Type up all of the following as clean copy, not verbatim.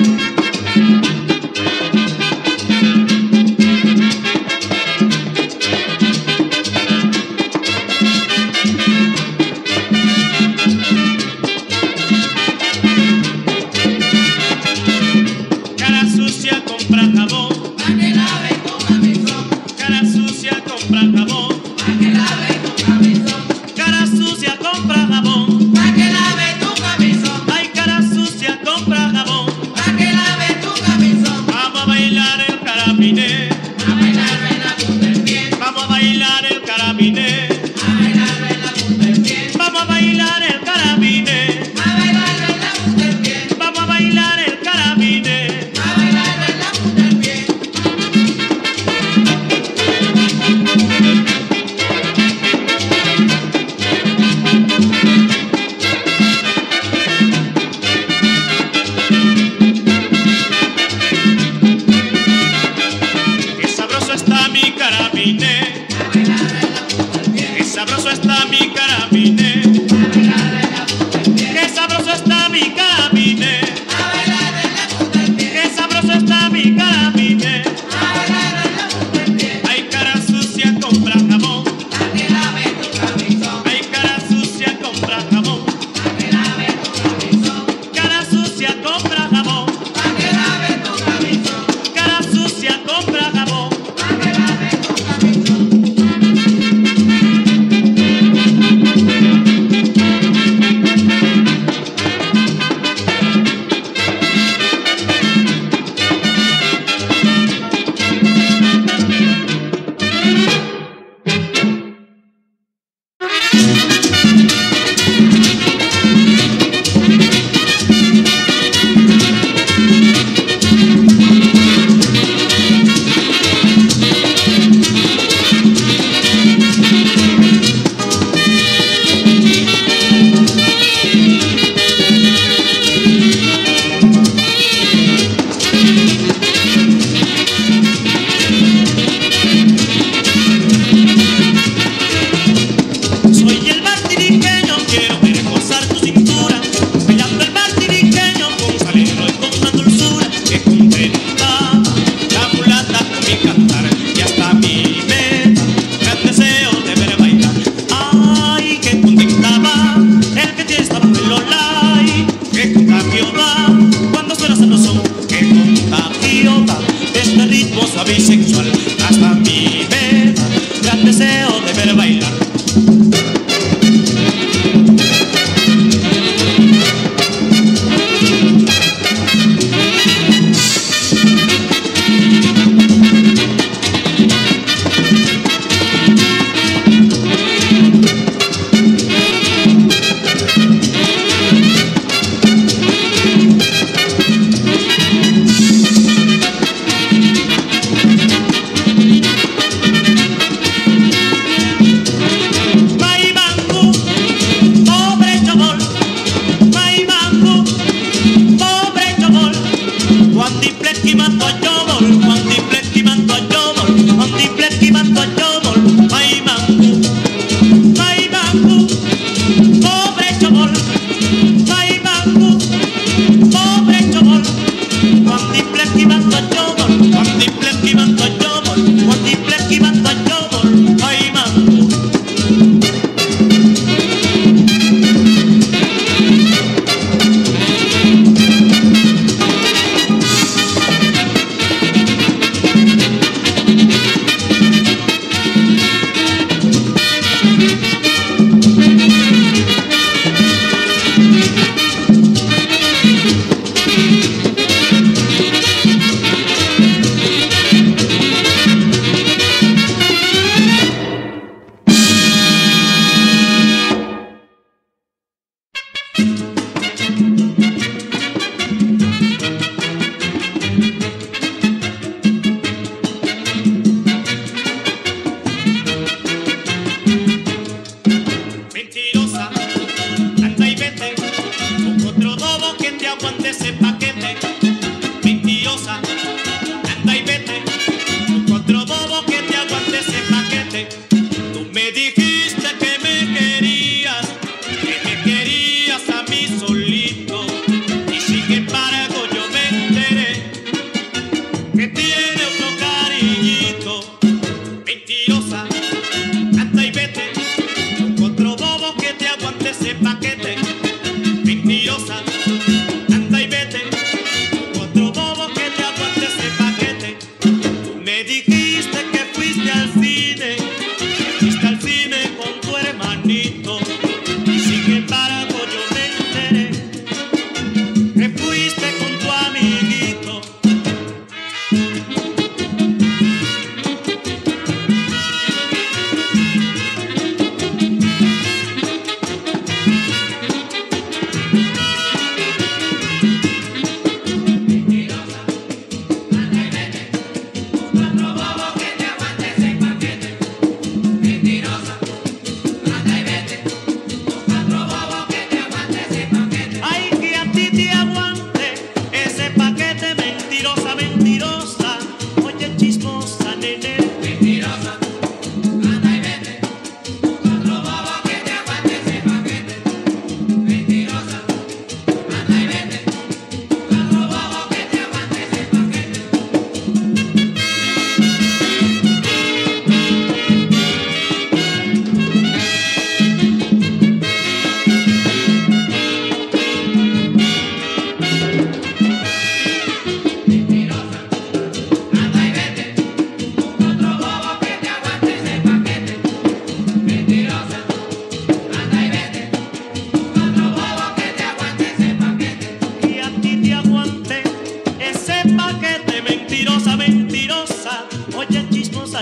Pa' que lave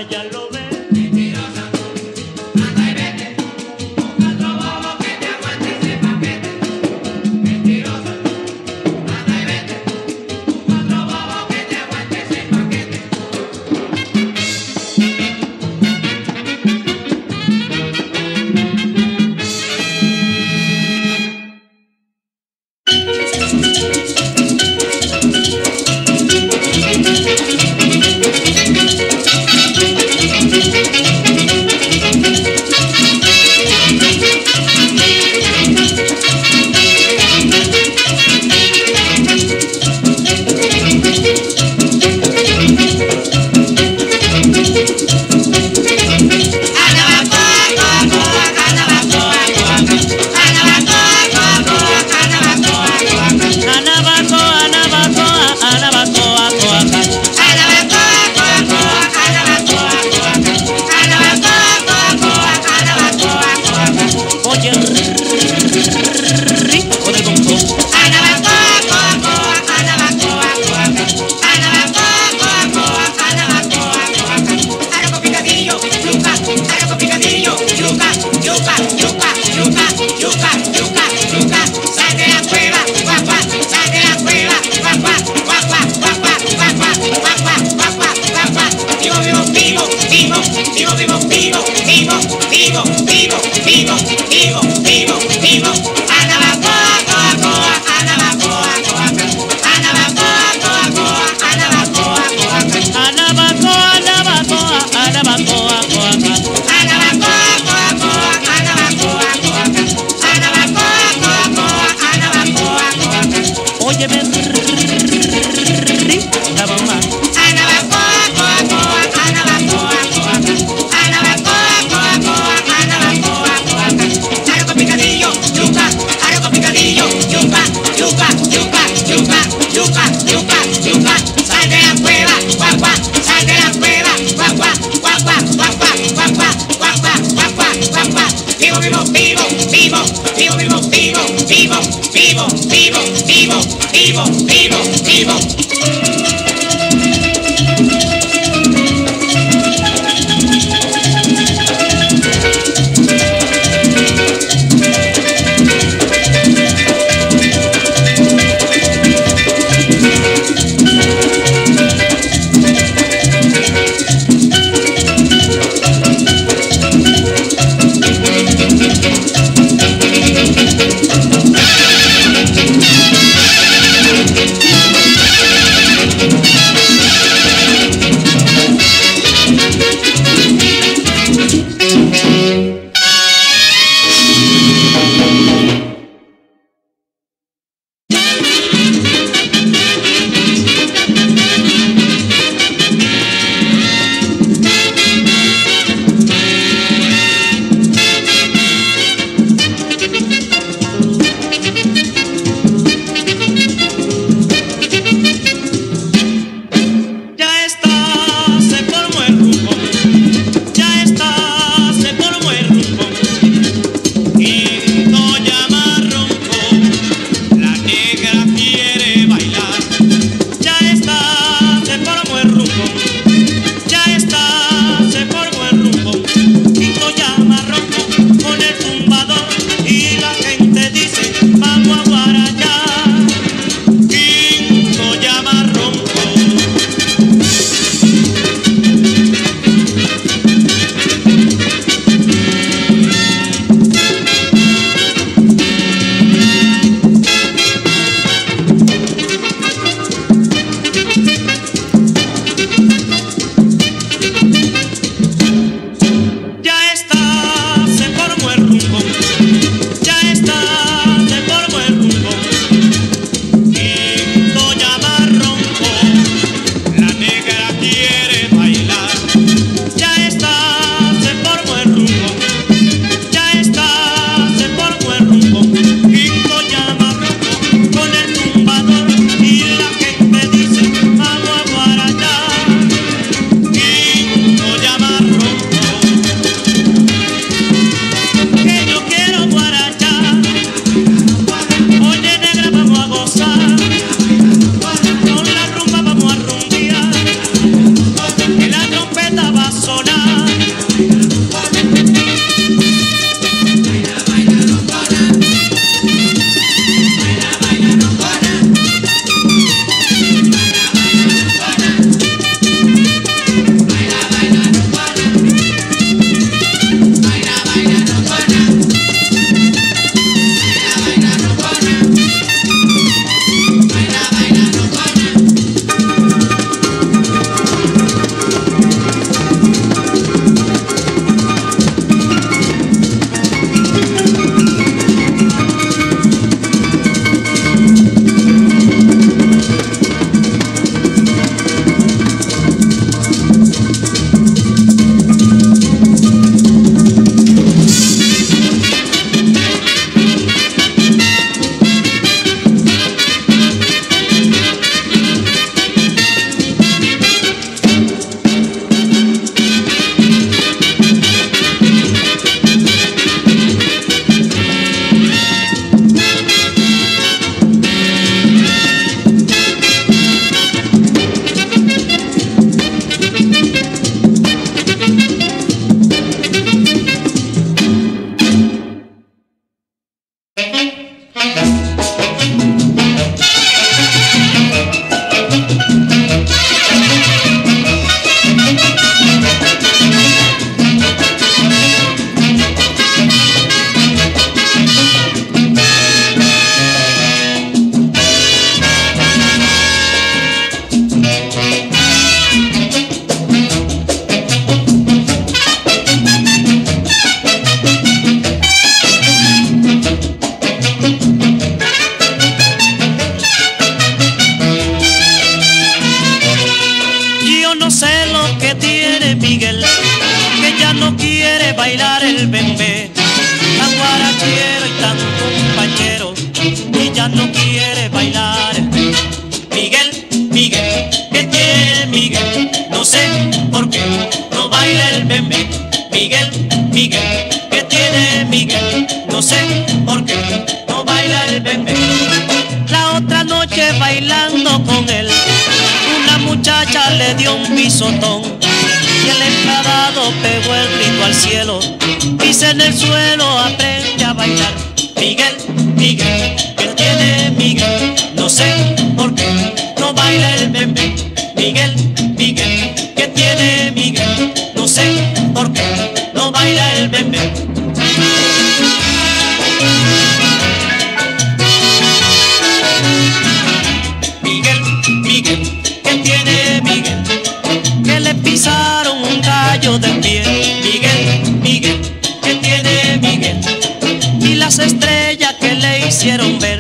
ya lo ves. sé por qué no baila el bembé. La otra noche bailando con él, una muchacha le dio un pisotón y el enfadado pegó el grito al cielo. Pisa en el suelo, aprende a bailar. Miguel, Miguel, ¿qué tiene Miguel? No sé por qué no baila el bembé. Miguel, Miguel, ¿qué tiene Miguel? No sé por qué no baila el bembé. Miguel, Miguel, ¿qué tiene Miguel? Que le pisaron un gallo del pie. Miguel, Miguel, ¿qué tiene Miguel? Y las estrellas que le hicieron ver.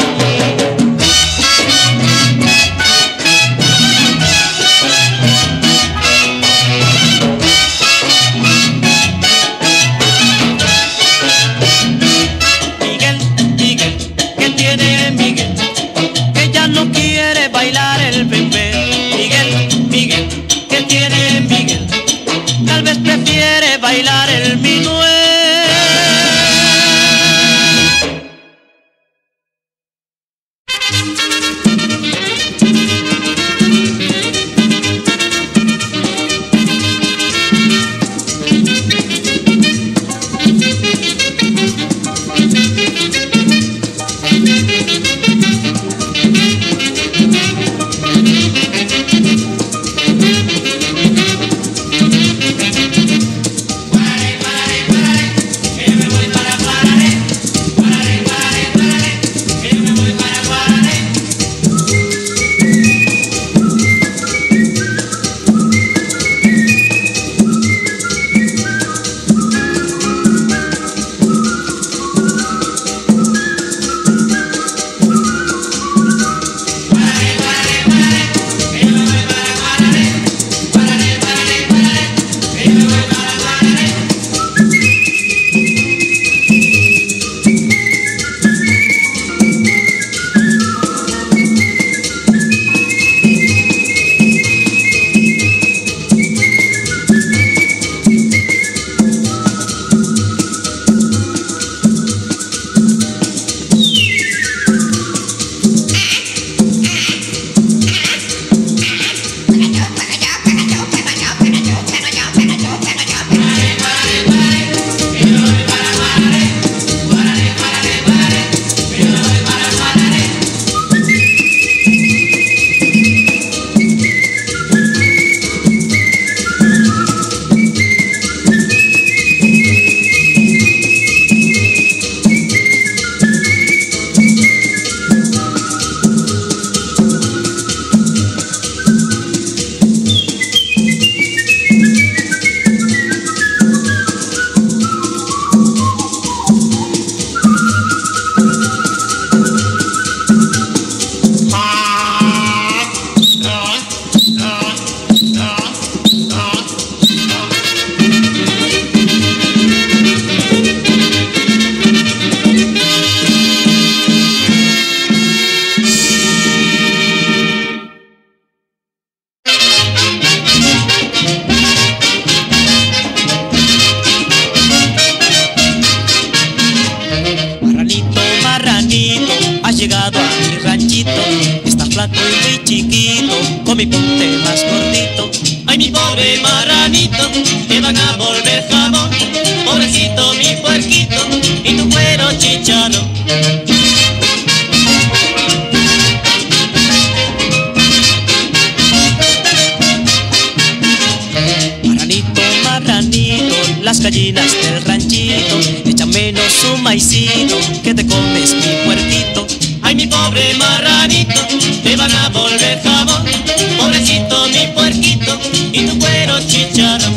Miguel, Miguel, ¿qué tiene Miguel? Que ya no quiere bailar el bembé. Miguel, Miguel, ¿qué tiene Miguel? Tal vez prefiere bailar el minué. Llegado a mi ranchito, está flaco y muy chiquito, con mi ponte más gordito. Ay, mi pobre marranito, te van a volver jabón, pobrecito mi puerquito, y tu cuero chicharrón. Marranito, marranito, las gallinas del ranchito echan menos un maicito, que te comes mi puerquito. Ay, mi pobre marranito, te van a volver jabón, pobrecito mi puerquito, y tu cuero chicharrón.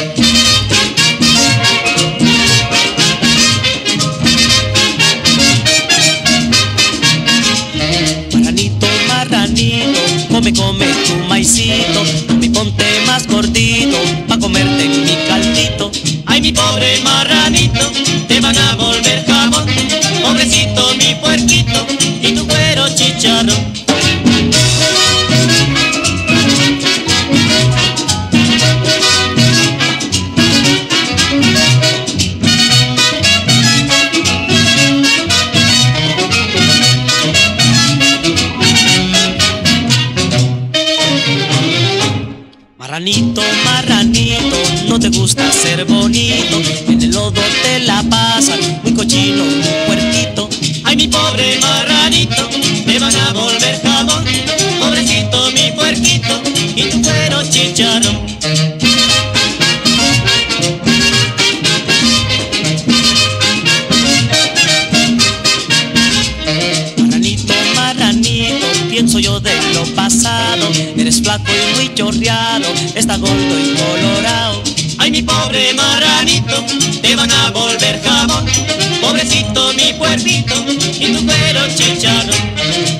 Marranito, marranito, come tu maicito, y ponte más gordito, pa' comerte mi caldito. Ay, mi pobre marranito, te van a volver jabón, pobrecito mi puerquito, y tu cuero chicharrón. Marranito, marranito, no te gusta ser bonito, en el lodo te la pasas, muy cochino, muy puerquito. Ay, mi pobre marranito, te van a volver jabón, pobrecito mi puerquito, y tu cuero chicharrón. Marranito, marranito, pienso yo de lo pasado, eres flaco y muy chorreado, está gordo y colorado. Ay, mi pobre marranito, te van a volver jabón, pobrecito mi puerquito, y tu cuero chicharrón.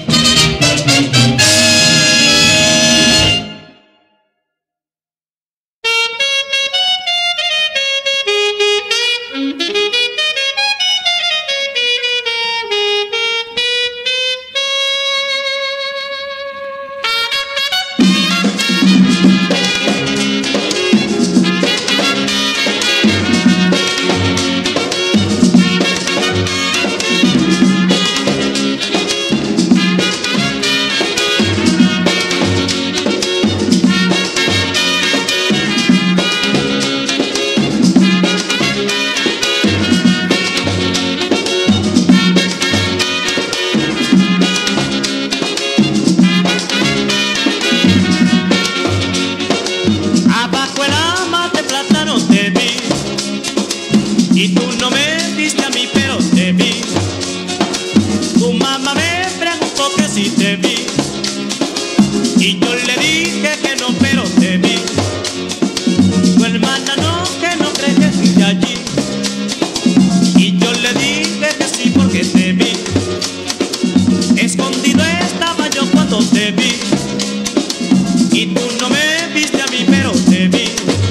Y tú no me viste a mí, pero te vi. Tu mamá me preguntó que si te vi, y yo le dije que no, pero te vi. Tu hermana no, que no cree que fuiste allí, y yo le dije que sí porque te vi. Escondido estaba yo cuando te vi, y tú no me viste a mí, pero te vi.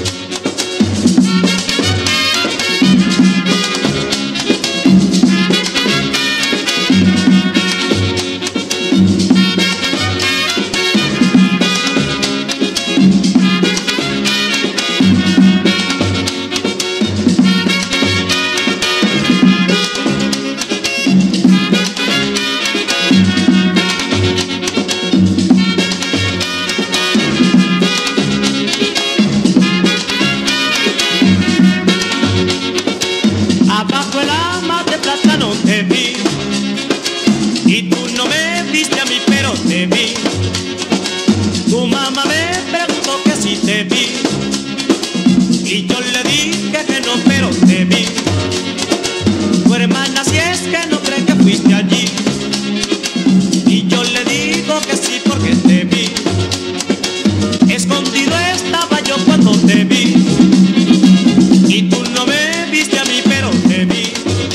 Abajo el ama de plátano te vi, y tú no me viste a mí, pero te vi. Tu mamá me preguntó que si te vi, y yo le dije que no, pero te vi. Tu hermana si es que no cree que fuiste allí, y yo le digo que sí porque te vi. Escondido estaba yo cuando te vi, y tú no me viste a mí, pero te vi.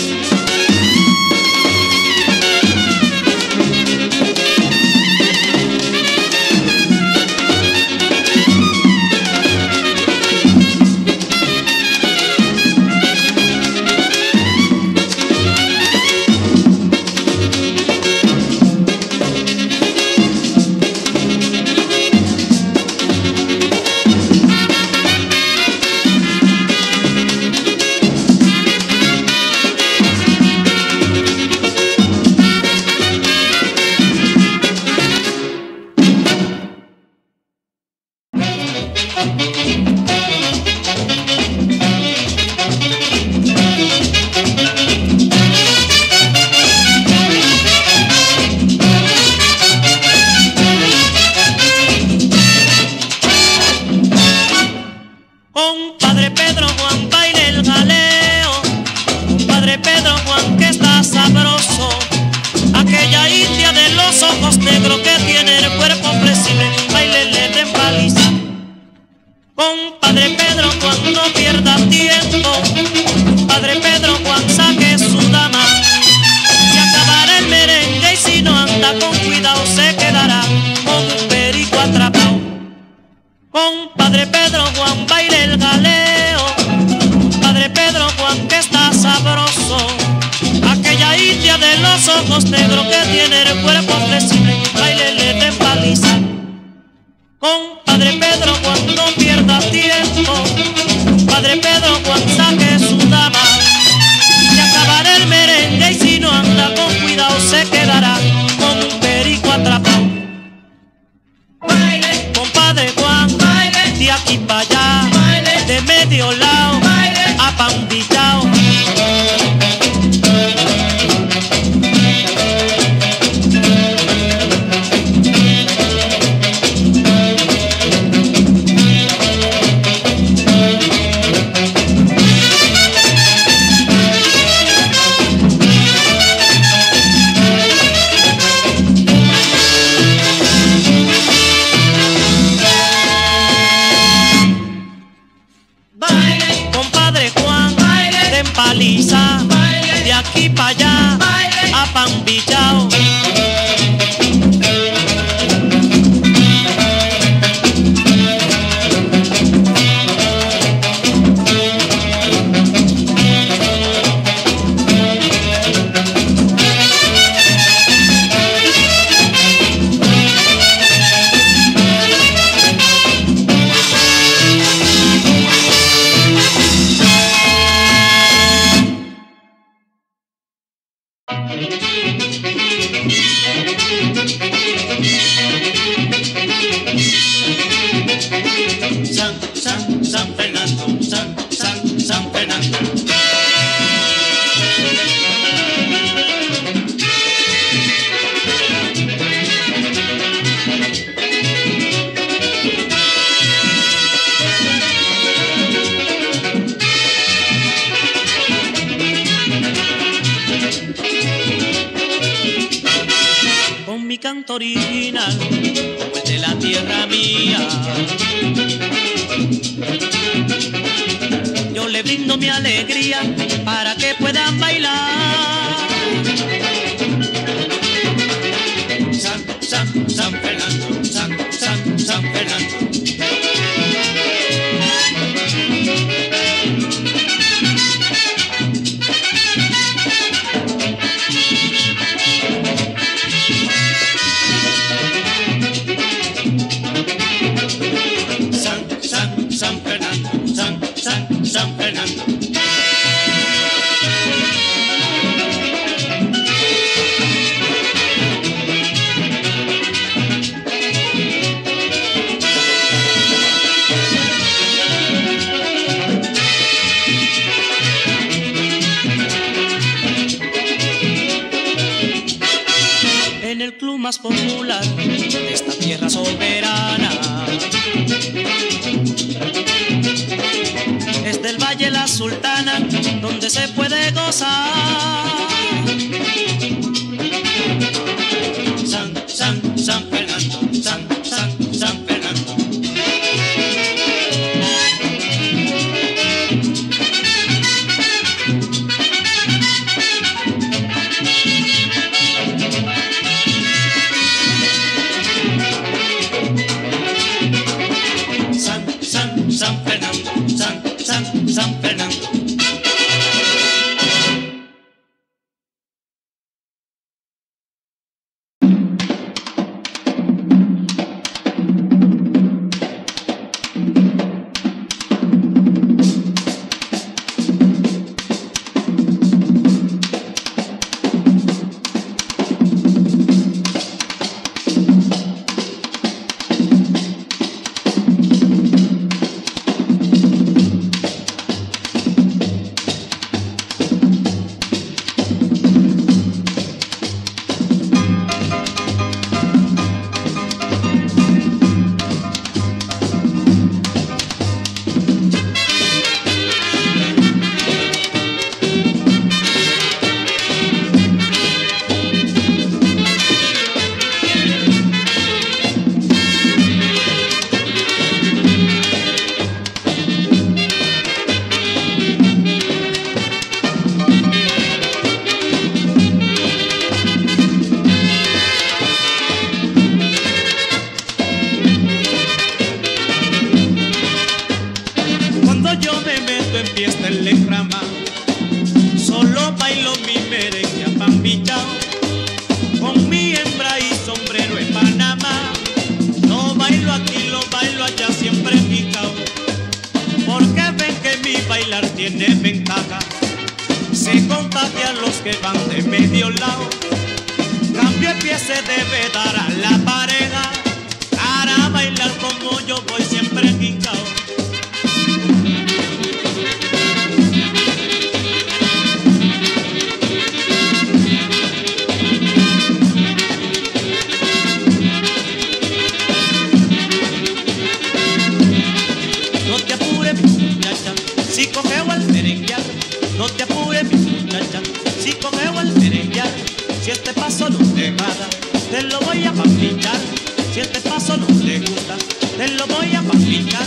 Compadre Pedro Juan, baile el jaleo. Compadre Pedro Juan, que está sabroso. Aquella india de los ojos negros que tiene el cuerpo flexible, bailele de paliza. Compadre Pedro Juan, no pierda tiempo. Compadre Pedro Juan, saque su dama. Se acabará el merengue y si no anda con cuidado se quedará con un perico atrapado. Compadre Pedro Juan, baile el jaleo. Padre Pedro Juan, que está sabroso. Aquella india de los ojos negros que tiene el cuerpo flexible, bailele de paliza. Compadre Pedro Juan, no pierda tiempo. Padre Pedro Juan, saque su dama. Se acabará el merengue y si no anda con cuidado se quedará con un perico atrapado. Baile, Compadre Juan, baile, de aquí como el de la tierra mía. Yo le brindo mi alegría para que puedan bailar. San Fernando, San Fernando. San Fernando, San Fernando. En el club más popular de esta tierra soberana, es del Valle La Sultana, donde se puede gozar. San Fernando, San Fernando. San Fernando, San Fernando. Solo bailo mi merengue apambichao, con mi hembra y sombrero en Panamá. No bailo aquí, lo bailo allá, siempre picao, porque ven que mi bailar tiene ventaja, se contagia a los que van de medio lado. Cambio de pie se debe dar a la pareja, para bailar como yo voy siempre picao. Si cogeo al merenguear, no te apures mi muchacha. Si cogeo al merenguear, si este paso no te agrada, te lo voy a papichar. Si este paso no te gusta, te lo voy a papichar.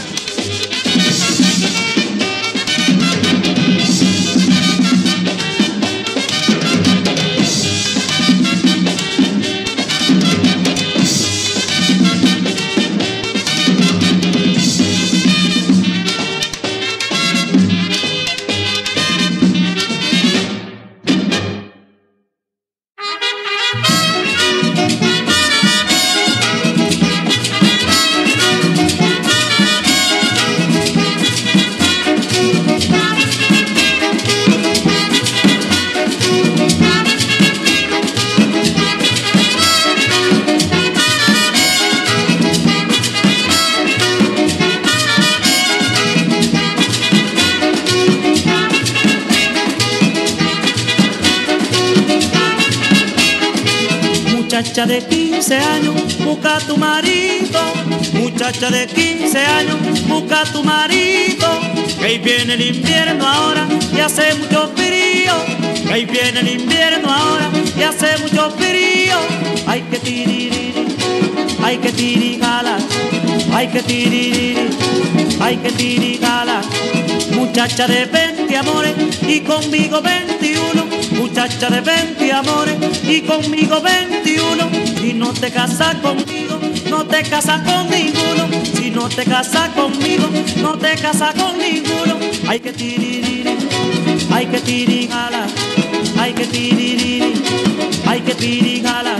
Muchacha de 15 años, busca a tu marido. Muchacha de 15 años, busca a tu marido. Que ahí viene el invierno ahora y hace mucho frío. Que ahí viene el invierno ahora y hace mucho frío. Ay, que tiririri, ay que tirigala, ay que tiririri, ay que tirigala. Muchacha de 20 amores y conmigo 21, muchacha de 20 amores y conmigo 21. Si no te casas conmigo, no te casas con ninguno. Si no te casas conmigo, no te casas con ninguno. Ay que tiririri, ay que tirigala, ay que tiririri, ay que tirigala.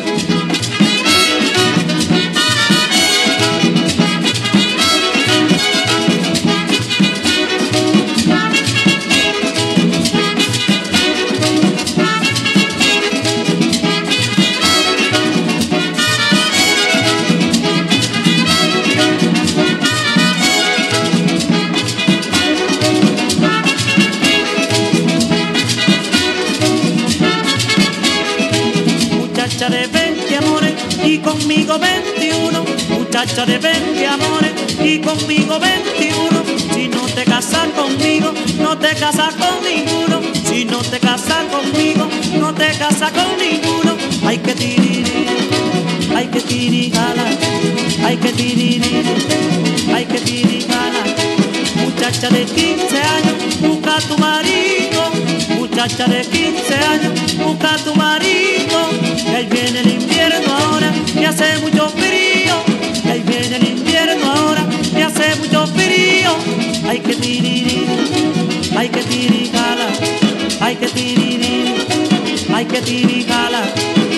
Muchacha de 20 amores y conmigo 21, muchacha de 20 amores y conmigo 21. Si no te casas conmigo, no te casas con ninguno. Si no te casas conmigo, no te casas con ninguno. Hay que tiririri, hay que tirigala, hay que tiririri, hay que tirigala. Muchacha de 15 años, busca a tu marido. Muchacha de 15 años, busca a tu marido. Que ahí viene el invierno ahora, y hace mucho frío. Que ahí viene el invierno ahora, y hace mucho frío. Hay que tiririri, hay que tirigala, hay que tiririri, hay que tirigala.